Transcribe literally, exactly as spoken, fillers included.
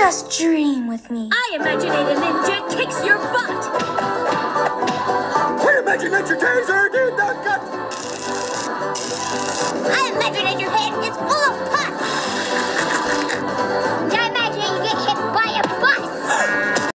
Just dream with me. I Imaginator Ninja kicks your butt!